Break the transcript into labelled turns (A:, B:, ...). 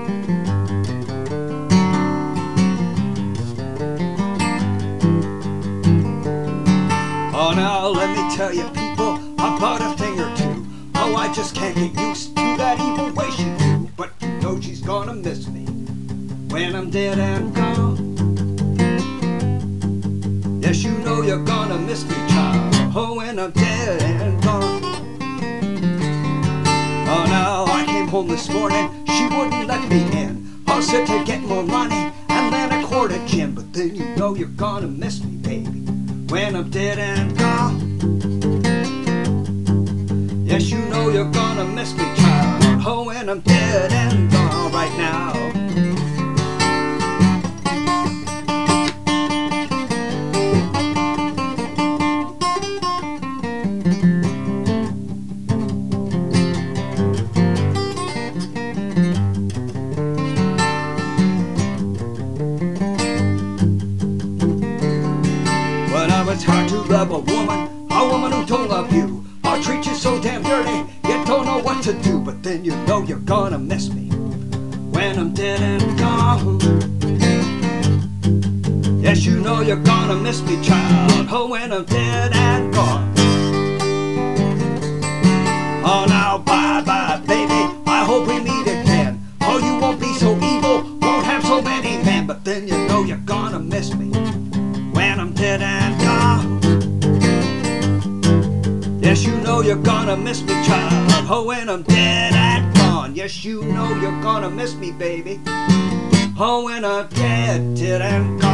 A: Oh, now let me tell you people about a thing or two. Oh, I just can't get used to that evil way she do. But you know she's gonna miss me when I'm dead and gone. Yes, you know you're gonna miss me, child. Oh, when I'm dead and gone. Oh, now I came home this morning, she wouldn't let me in. I said to get more money and then a quart of gin. But then you know you're gonna miss me, baby, when I'm dead and gone. Yes, you know you're gonna miss me, child. Oh, when I'm dead and gone right now. Well, it's hard to love a woman who don't love you. I'll treat you so damn dirty, you don't know what to do. But then you know you're gonna miss me when I'm dead and gone. Yes, you know you're gonna miss me, child. Oh, when I'm dead and gone. Oh, now bye-bye, baby, I hope we meet again. Oh, you won't be so evil, won't have so many men. But then you know you're gonna miss me when I'm dead and gone. Yes, you know you're gonna miss me, child. Oh, when I'm dead and gone. Yes, you know you're gonna miss me, baby. Oh, when I'm dead and gone.